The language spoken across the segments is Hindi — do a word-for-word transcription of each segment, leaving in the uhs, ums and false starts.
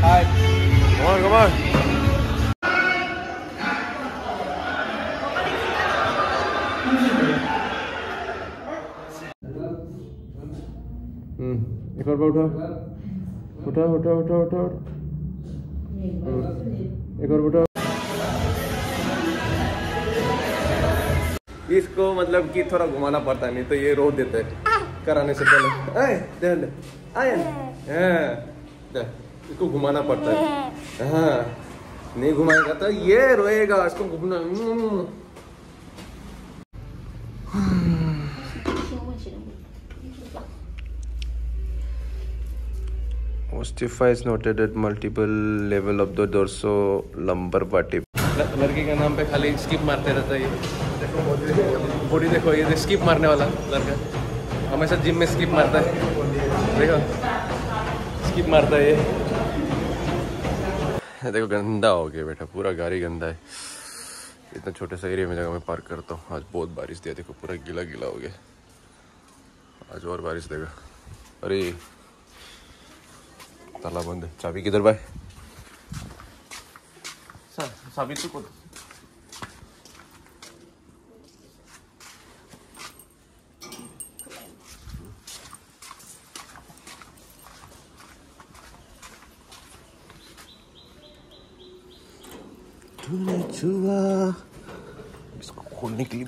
Come on, come on. हम्म एक और बार उठा उठा उठा उठा उठा एक और उठा। इसको मतलब कि थोड़ा घुमाना पड़ता है, नहीं तो ये रो देते हैं कराने से पहले। आए दे दे आए दे, इसको घुमाना पड़ता है। हाँ नहीं घुमाएगा तो ये रोएगा, इसको घुमाना। Osteophyte is noted at multiple level of the dorsolumbar vertebra। लड़की के नाम पे खाली स्किप मारते रहता है ये। देखो बॉडी देखो, ये स्किप मारने वाला लड़का हमेशा जिम में स्किप मारता है। देखो स्किप मारता है ये। देखो गंदा हो गया बेटा, पूरा गाड़ी गंदा है। इतना छोटे सा एरिया में जगह मैं पार्क करता हूँ। आज बहुत बारिश दिया, देखो पूरा गीला गीला हो गया। आज और बारिश देगा। अरे ताला बंद है। चाबी किधर भाई? चाबी तो को तूने छुआ, इसको खोलने के लिए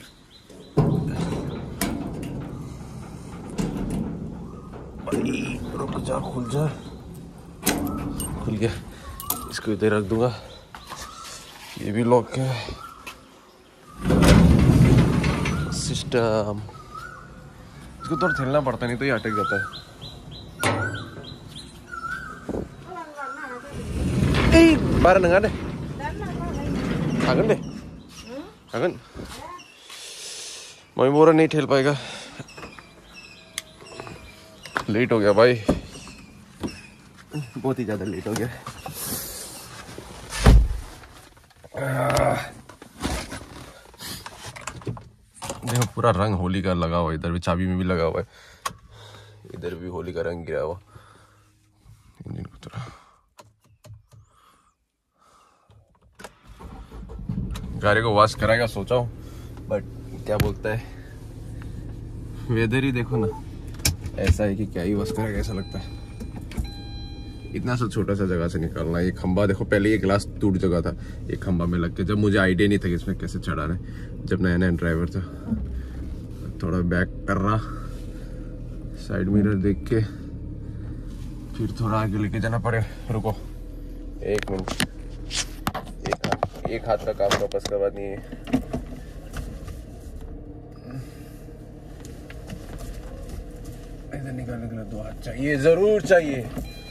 रुक जा, खुल जा। खुल गया। इसको इधर रख दूंगा। ये भी लॉक है सिस्टम। इसको थोड़ा ठेलना पड़ता, नहीं तो ये अटक जाता है। ए बारह नंगा दे आगन दे आगन। मैं बोरा नहीं ठेल पाएगा, लेट हो गया भाई, बहुत ही ज्यादा लेट हो गया। देखो पूरा रंग होली का लगा हुआ, इधर भी चाबी में भी लगा हुआ है, इधर भी होली का रंग गिरा हुआ। इंजन को थोड़ा गाड़ी को वॉश कराएगा सोचा हूँ, बट क्या बोलता है वेदर ही देखो ना ऐसा है कि क्या ही वॉश करेगा ऐसा लगता है। इतना सा छोटा सा जगह से निकालना। ये खंबा देखो, पहले ये ग्लास टूट जगह था, एक खंबा में लग के, जब मुझे आइडिया नहीं था कि इसमें कैसे चढ़ाना है, जब नया नया ड्राइवर था। थोड़ा बैक कर रहा, साइड मिरर देख के, फिर थोड़ा आगे लेके जाना पड़े। रुको एक मिनट, एक हाथ एक हाथ का काम वापस करवा नहीं है। इधर निकालने के लिए दो हाथ चाहिए, जरूर चाहिए।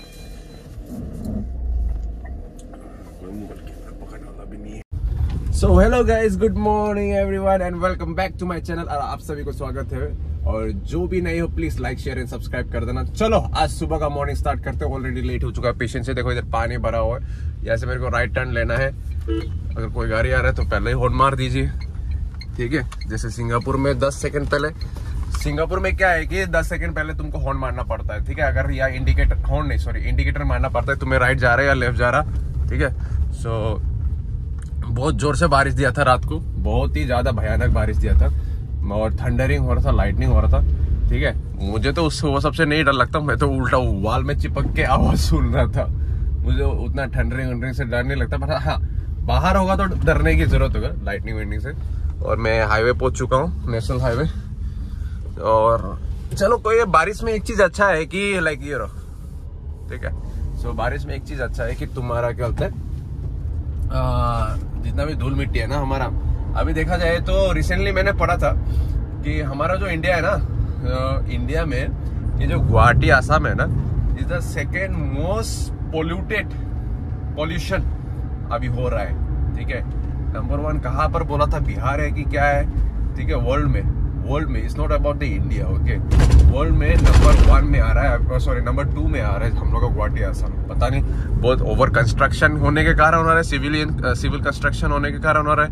So hello guys, good morning everyone and welcome back to my channel. और आप सभी को स्वागत है, और जो भी नहीं हो please like share and subscribe कर देना। चलो आज सुबह का मॉर्निंग स्टार्ट करते हैं। ऑलरेडी लेट हो चुका है। पेशेंस से देखो, इधर पानी भरा हुआ है। यहाँ से मेरे को राइट टर्न लेना है। अगर कोई गाड़ी आ रहा है तो पहले ही हॉर्न मार दीजिए, ठीक है। जैसे सिंगापुर में दस सेकंड पहले, सिंगापुर में क्या है कि दस सेकंड पहले तुमको हॉर्न मारना पड़ता है, ठीक है। अगर या इंडिकेटर हॉर्न नहीं सॉरी इंडिकेटर मारना पड़ता है, तुम्हें राइट जा रहा है या लेफ्ट जा रहा, ठीक है। सो बहुत जोर से बारिश दिया था रात को, बहुत ही ज्यादा भयानक बारिश दिया था, और थंडरिंग हो रहा था, लाइटनिंग हो रहा था, ठीक है। मुझे तो उस वो सबसे नहीं डर लगता, मैं तो उल्टा वाल में चिपक के आवाज सुन रहा था। मुझे उतना थंडरिंग वंडरिंग से डर नहीं लगता, पर हाँ बाहर होगा तो डरने की जरूरत होगा लाइटनिंग वाइटनिंग से। और मैं हाईवे पहुंच चुका हूँ, नेशनल हाईवे। और चलो कोई बारिश में एक चीज अच्छा है कि लाइक ये रहो, ठीक है। सो बारिश में एक चीज अच्छा है कि तुम्हारा क्या होता है, आ, जितना भी धूल मिट्टी है ना हमारा, अभी देखा जाए तो रिसेंटली मैंने पढ़ा था कि हमारा जो इंडिया है ना, इंडिया में ये जो गुवाहाटी आसाम है ना, is the second most polluted pollution अभी हो रहा है, ठीक है। नंबर वन कहाँ पर बोला था, बिहार है कि क्या है, ठीक है। वर्ल्ड में वर्ल्ड में it's not about the India, okay. World में नंबर वन में आ रहा है, सॉरी नंबर टू में आ रहा है हम लोग का गुवाहाटी आसाम। पता नहीं, बहुत ओवर कंस्ट्रक्शन होने के कारण हो रहा है, सिविलियन सिविल कंस्ट्रक्शन होने के कारण हो रहा है।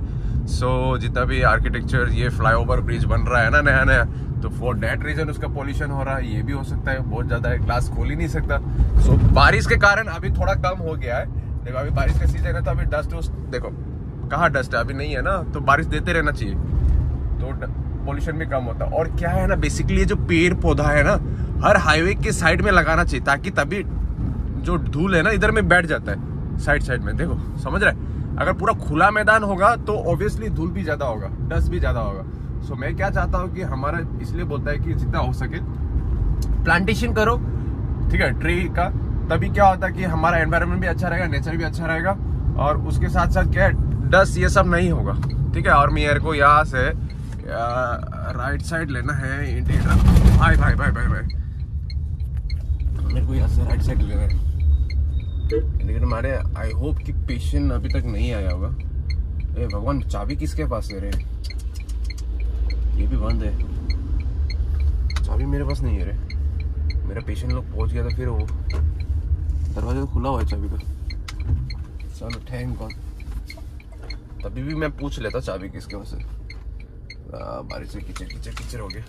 सो so, जितना भी आर्किटेक्चर ये फ्लाईओवर ब्रिज बन रहा है ना नया नया, तो फॉर डेट रीजन उसका पोल्यूशन हो रहा है। ये भी हो सकता है, बहुत ज्यादा है, ग्लास खोल ही नहीं सकता। सो so, बारिश के कारण अभी थोड़ा कम हो गया है। देखो अभी बारिश का सीजन है तो अभी डस्ट वस्ट देखो कहाँ डस्ट है, अभी नहीं है ना, तो बारिश देते रहना चाहिए तो पोल्यूशन भी कम होता है। और क्या है ना, बेसिकली ये जो पेड़ पौधा है ना हर हाईवे के साइड में लगाना चाहिए, ताकि तभी जो धूल है ना इधर में बैठ जाता है साइड साइड में। देखो समझ रहे, अगर पूरा खुला मैदान होगा तो ऑब्वियसली धूल भी ज्यादा होगा, डस्ट भी ज्यादा होगा। सो so, मैं क्या चाहता हूँ कि हमारा इसलिए बोलता है कि जितना हो सके प्लांटेशन करो, ठीक है, ट्री का, तभी क्या होता है कि हमारा एनवायरनमेंट भी अच्छा रहेगा, नेचर भी अच्छा रहेगा, और उसके साथ साथ क्या है डस्ट ये सब नहीं होगा, ठीक है। और मेरे को यहाँ से राइट साइड लेना है इंडिकेटर। भाई भाई भाई भाई भाई मेरे को यहाँ से राइट साइड लेना है इंडिकेटर मारे। आई होप कि पेशेंट अभी तक नहीं आया होगा। ए भगवान, चाबी किसके पास दे रहे हैं? ये भी बंद है, चाबी मेरे पास नहीं है रे। मेरा पेशेंट लोग पहुंच गया था, फिर वो दरवाजा तो खुला हुआ है चाबी का। चलो थैंक गॉड, तभी भी मैं पूछ लेता चाबी किसके पास है। बारिश से कीचड़ कीचड़ कीचड़ हो गया,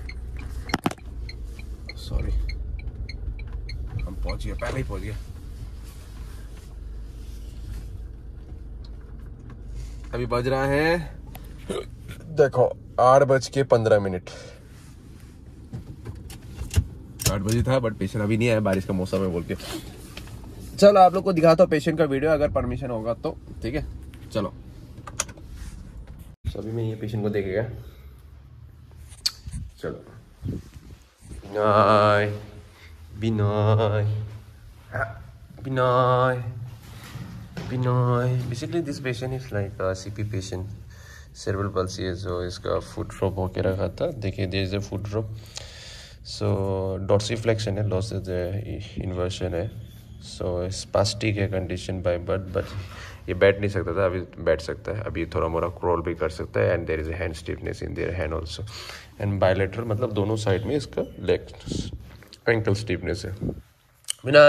सॉरी। हम पहुंच गए, पहले ही पहुंच गया। अभी बज रहा है देखो आठ बज के पंद्रह मिनट आठ बजे था, बट पेशेंट अभी नहीं आया, बारिश का मौसम है बोल के। चलो आप लोग को दिखाता हूँ पेशेंट का वीडियो, अगर परमिशन होगा तो, ठीक है। चलो अभी मैं ये पेशेंट को देखेगा। चलो Binay Binay Binay Binay basically this patient is like CP patient, cerebral palsy है, जो इसका फुट ड्रॉप होके रखा था। देखिए there is a foot drop, so dorsiflexion है, लॉस इन्वर्शन है, सो स्पास्टिक है कंडीशन बाय बर्थ, बट ये बैठ नहीं सकता था, अभी बैठ सकता है, अभी थोड़ा मोड़ा क्रॉल भी कर सकता है। And there is a hand stiffness in their hand also, and bilateral मतलब दोनों साइड में इसका लेग एंकल स्टिफनेस है। Vinay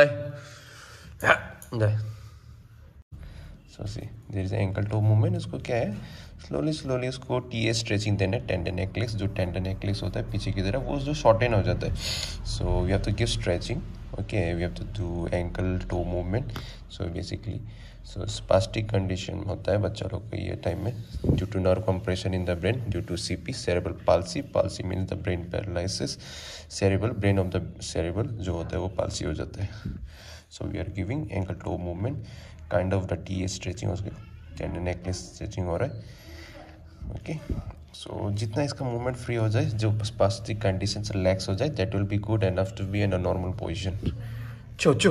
so see there is ankle toe movement. इसको क्या है, स्लोली स्लोली उसको टी ए स्ट्रेचिंग देना है। टेंडन नेकलेस, जो टेंडन नेकलेस होता है पीछे की तरफ, वो जो शॉर्टेन हो जाता है। So we have to give stretching, okay, we have to do ankle toe movement. So basically so spastic condition होता है बच्चा लोग को ये टाइम में, due to nerve compression in the brain, due to CP, cerebral palsy. Palsy means the brain paralysis, cerebral brain of the cerebral जो होता है वो पाल्सी हो जाता है। So we are giving ankle toe movement, kind of the T A stretching, उसके टेंडन नेकलेस स्ट्रेचिंग हो रहा है, ओके। सो जितना इसका मूवमेंट फ्री हो जाए, जो स्पास्टिक कंडीशन से रिलैक्स हो जाए, that will be good enough to be in a normal position. चो चो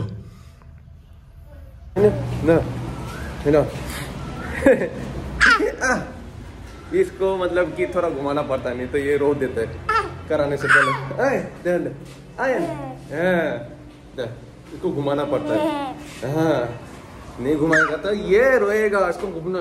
ना ना इसको मतलब कि थोड़ा घुमाना पड़ता है, नहीं तो ये रो देता है कराने से पहले। आए दे दे आए, हाँ इसको घुमाना पड़ता है, हाँ नहीं घुमाएगा तो ये रोएगा। इसको घुमाना,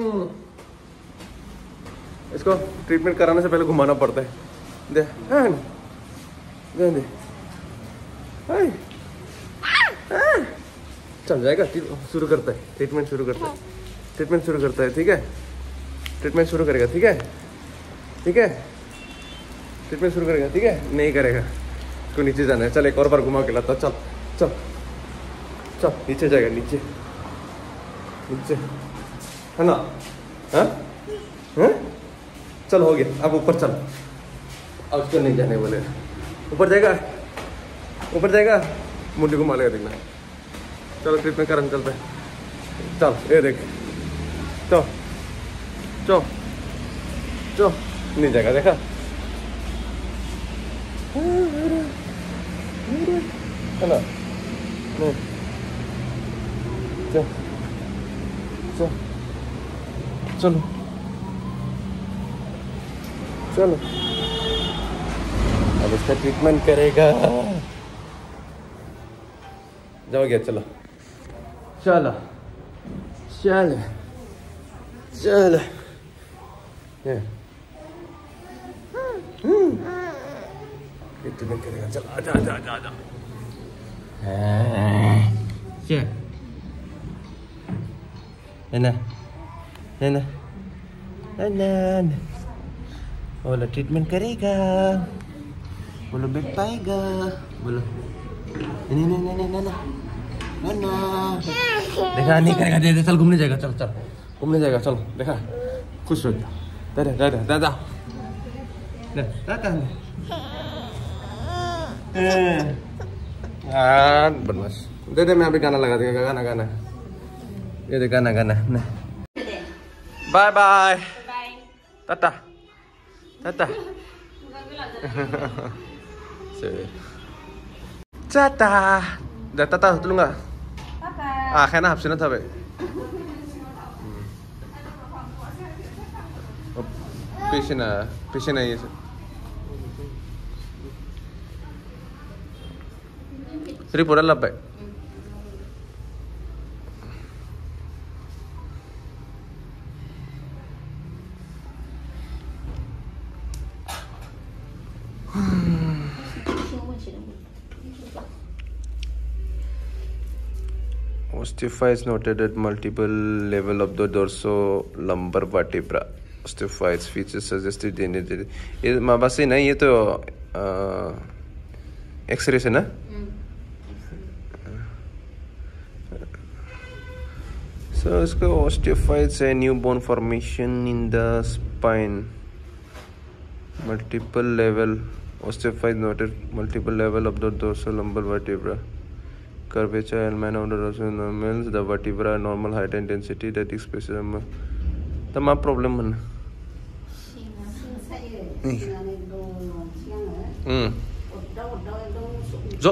इसको ट्रीटमेंट कराने से पहले घुमाना पड़ता है। दे हाँ दे दे आए, हाँ चल जाएगा, शुरू करता है ट्रीटमेंट, शुरू करता है ट्रीटमेंट शुरू करता है, ठीक है, ट्रीटमेंट शुरू करेगा, ठीक है ठीक है, ट्रीटमेंट शुरू करेगा, ठीक है, नहीं करेगा इसको नीचे जाना है। चल एक और बार घुमा के लाता, चल चल चल नीचे जाएगा, नीचे नीचे है ना, हाँ हाँ चल हो गया, अब ऊपर चल, अब उसको नहीं जाने बोले, ऊपर जाएगा ऊपर जाएगा मुंडी घुमा लेगा, देखना। चलो ट्रीटमेंट करन चलते हैं, चल ये देख, चल चल चल नहीं जाएगा, देखा है ना, चल चल चलो चलो अब इसका ट्रीटमेंट करेगा। जाओ गया, चलो चलो चलो चलो ट्रीटमेंट करेगा, चलो आजा आजा आजा आजा। क्या है ना है ना नन बोलो ट्रीटमेंट करेगा, बोलो बेड पाएगा, बोलो नहीं नहीं नहीं नहीं ना देखा नहीं करेगा। दे दे चल घूमने जाएगा, चल चल घूमने जाएगा, चल देखा खुश हो गया। दादा दादा दादा दादा बदमाश। दे दे मैं अभी गाना लगा देगा, गाना गाना ये दे गाना गाना। बाय बाय टाटा टाटा टाटा dah tata tolong nggak? Ah kayaknya habisnya tapi. Patient ah, patient aja. Seri pura lapar. Osteophyte is noted at multiple level of the dorsolateral vertebra. Osteophytes features suggested in it. ये माँ बाप से नहीं, ये तो एक्सरे से ना? So इसका osteophytes है new bone formation in the spine. Multiple level osteophyte noted multiple level of the dorsolateral vertebra. Curvature element of the dorsal normals, the vertebra normal height and density that expresses the my problem है। हम्म जो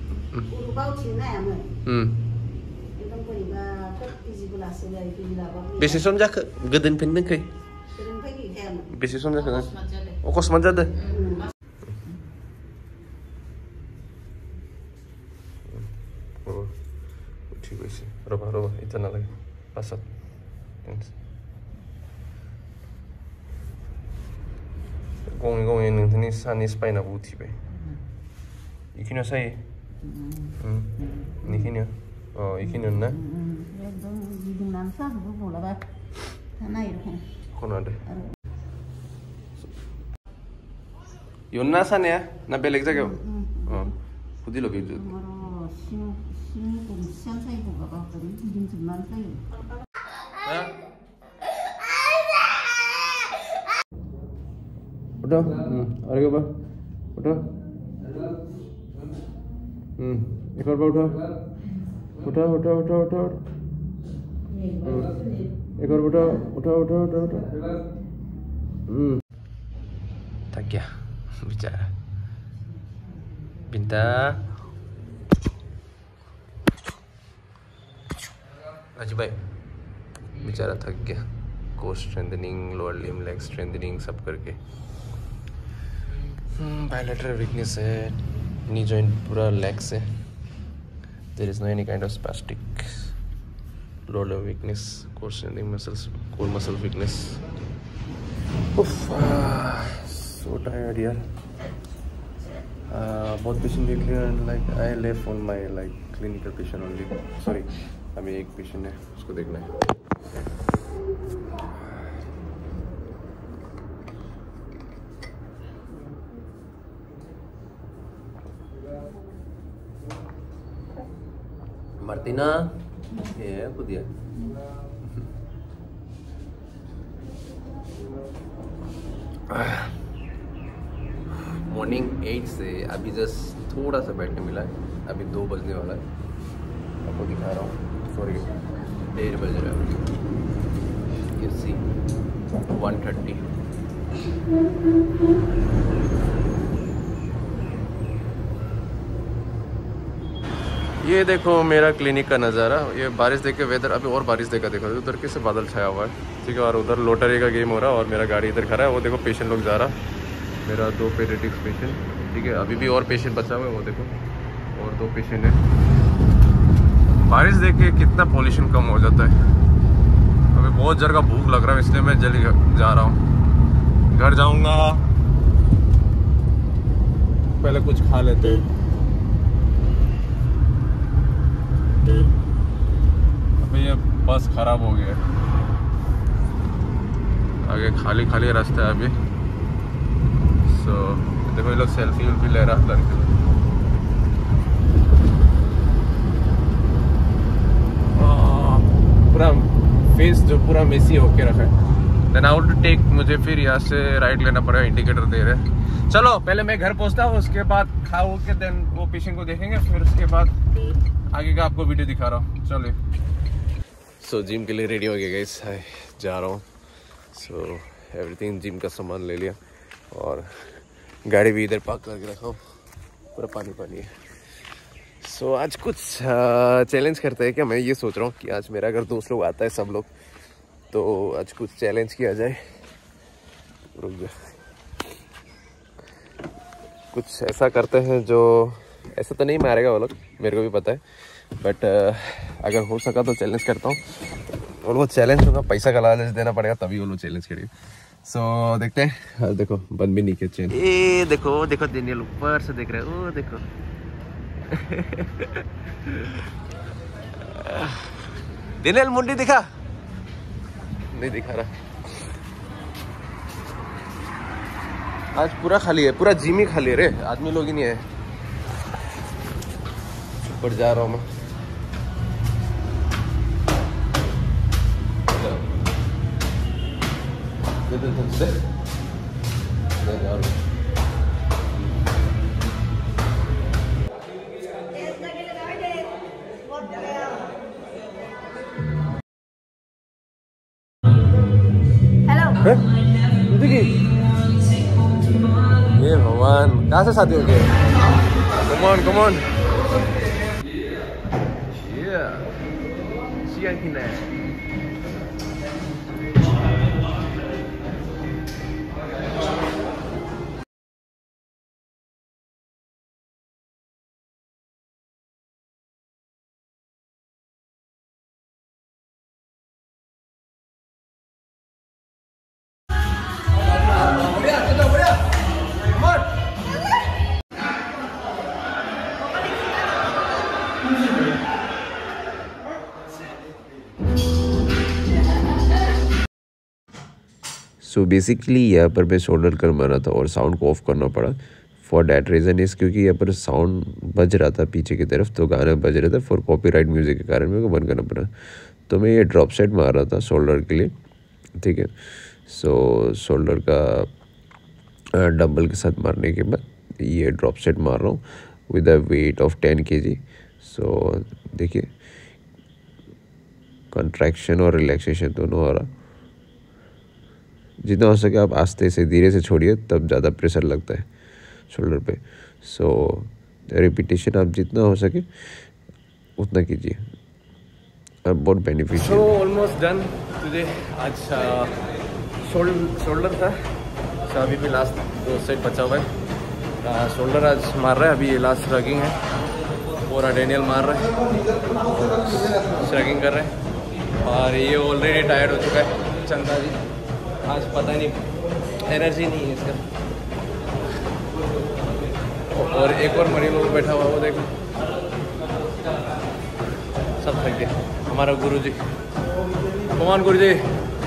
हम्म बेसे सम जाखो गोदोनिफ्रायनो दोनखै बेसे सम जाखो अकस्मात जादों ठीक है रबा रबा इतना लगे पासत गंगै गंगै नोंथांनि सानि स्पाइनाबो उथिबाय इखिनियाव सायो इखिनियाव अ इखिनियाव ना खोनादो इयाव ना सानाया ना बेलेग जायगायाव अ खुदिल' बे उठो और एक बार उठो हम्म एक और बार उठो उठो उठो उठो उठो एक और उठो उठो उठो उठो उठो हम्म थक गया बेचारा बिंता अजी भाई बेचारा थक गया core strengthening lower limb leg strengthening सब करके बायलैटरल वीकनेस है नी जॉइंट पूरा लेग्स है there is no any kind of spastic lower limb weakness core strengthening muscles core muscle weakness ugh so tired यार बहुत पेशेंट देख लिया and like I left on my like clinical patient only sorry अभी एक पेशेंट है उसको देखना है Martina ये खुद दिया मॉर्निंग एट से अभी जस्ट थोड़ा सा बैठने मिला है अभी दो बजने वाला है आपको दिखा रहा हूँ सॉरी डेढ़ बज रहा है ये सी वन थर्टी ये देखो मेरा क्लिनिक का नज़ारा ये बारिश देख के वेदर अभी और बारिश देखा देखो उधर कैसे बादल छाया हुआ है ठीक है और उधर लोटरी का गेम हो रहा है और मेरा गाड़ी इधर खड़ा है वो देखो पेशेंट लोग जा रहा मेरा दो पेडियाट्रिक्स पेशेंट ठीक है अभी भी और पेशेंट बचा हुआ है वो देखो और दो पेशेंट है बारिश देख के कितना पॉल्यूशन कम हो जाता है अभी बहुत जगह भूख लग रहा है इसलिए मैं जल्दी जा रहा हूँ घर जाऊँगा पहले कुछ खा लेते हैं अभी ये बस खराब हो गया आगे खाली खाली रास्ता है अभी। सो so, देखो ये लोग सेल्फी वेल्फी ले रहा लड़के। पूरा फेस जो पूरा मेसी होके रखा है। देन आउट टू टेक, मुझे फिर यहाँ से राइट लेना पड़ेगा, इंडिकेटर दे रहे। चलो पहले मैं घर पहुँचता हूँ, उसके बाद खाओ के देन वो पेशेंट को देखेंगे, फिर उसके बाद आगे का आपको वीडियो दिखा रहा हूँ। चलो सो जिम के लिए रेडी हो गया गाइस, जा रहा हूँ। सो एवरीथिंग जिम का सामान ले लिया और गाड़ी भी इधर पार्क करके रखा हूँ, पूरा पानी पानी है। सो so, आज कुछ चैलेंज करते हैं क्या, मैं ये सोच रहा हूँ कि आज मेरा अगर दोस्त लोग आता है सब लोग, तो आज कुछ चैलेंज किया जाए। रुक जा, कुछ ऐसा करते हैं जो ऐसा तो नहीं मारेगा वो लोग, मेरे को भी पता है, बट अगर हो सका तो चैलेंज करता हूँ। और वो चैलेंज होगा पैसा का लालच देना पड़ेगा तभी वो लोग चैलेंज करेंगे। सो so, देखते हैं। हाँ देखो बंद भी नहीं किया चैन, ए देखो देखो डेनियल ऊपर से देख रहे हो, ओ देखो डेनियल मुंडी दिखा, नहीं दिखा रहा। आज पूरा खाली है, पूरा जिम ही खाली है रे, आदमी लोग ही नहीं है। ऊपर जा रहा हूँ मैं। ये भगवान कहाँ से शादी हो गए? Come on, come on. Yeah. Siang kina. So basically यहाँ पर मैं शोल्डर कर मारा था और साउंड को ऑफ करना पड़ा। फॉर डैट रीज़न इज़ क्योंकि यहाँ पर साउंड बज रहा था पीछे की तरफ, तो गाना बज रहा था, फॉर कॉपीराइट म्यूज़िक के कारण मेरे को बंद करना पड़ा। तो मैं ये ड्रॉप सेट मार रहा था शोल्डर के लिए, ठीक है। सो शोल्डर का डंबल के साथ मारने के बाद ये ड्रॉप सेट मार रहा हूँ with a weight of ten K G. सो देखिए कंट्रैक्शन और रिलैक्सेशन दोनों हो रहा। जितना हो सके आप आस्ते से धीरे से छोड़िए, तब ज़्यादा प्रेशर लगता है शोल्डर पे। सो रिपीटेशन आप जितना हो सके उतना कीजिए, अब बहुत beneficial. So almost done today. आज शोल्डर था, so अभी भी लास्ट दो सेट बचा हुआ है। शोल्डर आज मार रहा है, अभी ये लास्ट रगिंग है, पूरा डेनियल मार रहा है, रगिंग कर रहे हैं। और ये ऑलरेडी टायर्ड हो चुका है चंदा जी, आज पता नहीं एनर्जी नहीं है इसका। और एक और मरीज लोग बैठा हुआ वो देखो, सब थक गए। हमारा गुरु जी, कौन गुरु जी?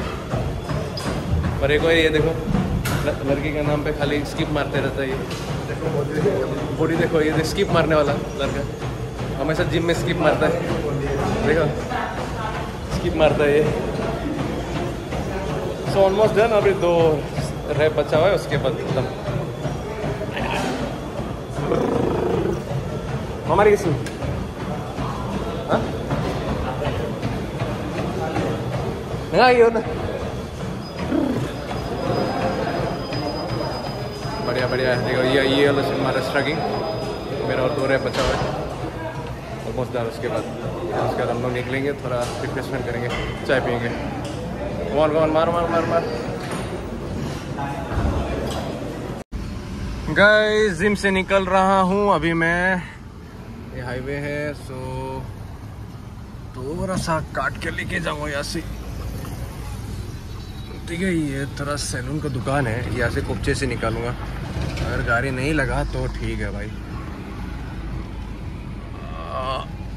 और एक और ये देखो लड़की के नाम पे खाली स्किप मारते रहता है ये बॉडी, देखो ये स्किप मारने वाला लड़का हमेशा जिम में स्किप मारता है, देखो स्किप मारता है ये। सो ऑलमोस्ट डन, अभी दो रह बचा हुआ है, उसके बाद खत्म। हमारी किसी हाँ ये होता बढ़िया बढ़िया। देखो ये ये वाला हमारा स्ट्रगिंग, मेरा और दो रह बचा हुआ है, ऑलमोस्ट डन। उसके बाद उसके बाद हम लोग निकलेंगे, थोड़ा रिफ्रेशमेंट करेंगे, चाय पियेंगे। कौन कौन मार मार मार मार। गाइस जिम से निकल रहा हूँ अभी मैं, ये हाईवे है, सो थोड़ा सा काट के लेके जाऊँगा यहाँ से, ठीक है। ये थोड़ा सैलून का दुकान है, यहाँ से कुपचे से निकालूंगा, अगर गाड़ी नहीं लगा तो ठीक है भाई।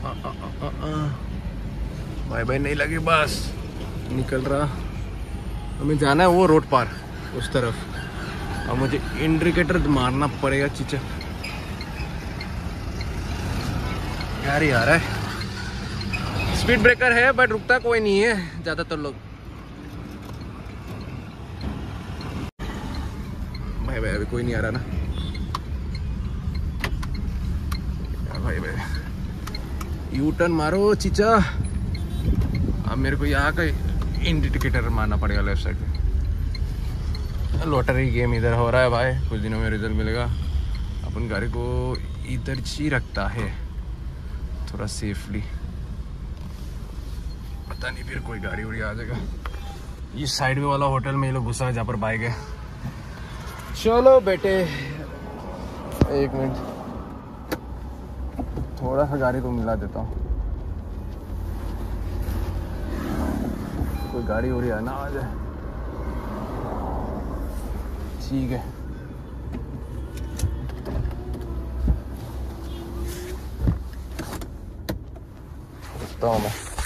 भाई भाई नहीं लगी, बस निकल रहा। हमें जाना है वो रोड पार उस तरफ। अब मुझे इंडिकेटर मारना पड़ेगा। चीचा गाड़ी आ रहा है, स्पीड ब्रेकर है बट रुकता कोई नहीं है ज्यादातर लोग। भाई भाई अभी कोई नहीं आ रहा ना भाई भाई। यू टर्न मारो चीचा। अब मेरे को यहाँ का इंडिकेटर मारना पड़ेगा लेफ्ट साइड पे। लॉटरी गेम इधर हो रहा है भाई, कुछ दिनों में रिजल्ट मिलेगा। अपन गाड़ी को इधर ही रखता है थोड़ा सेफली, पता नहीं फिर कोई गाड़ी उड़ी आ जाएगा। इस साइड में वाला होटल में ये लोग घुसा है जहाँ पर बाइक है। चलो बेटे एक मिनट, थोड़ा सा गाड़ी को मिला देता हूँ, कोई गाड़ी उड़ी आना आ जाए। ठीक है रुकता हूँ मैं।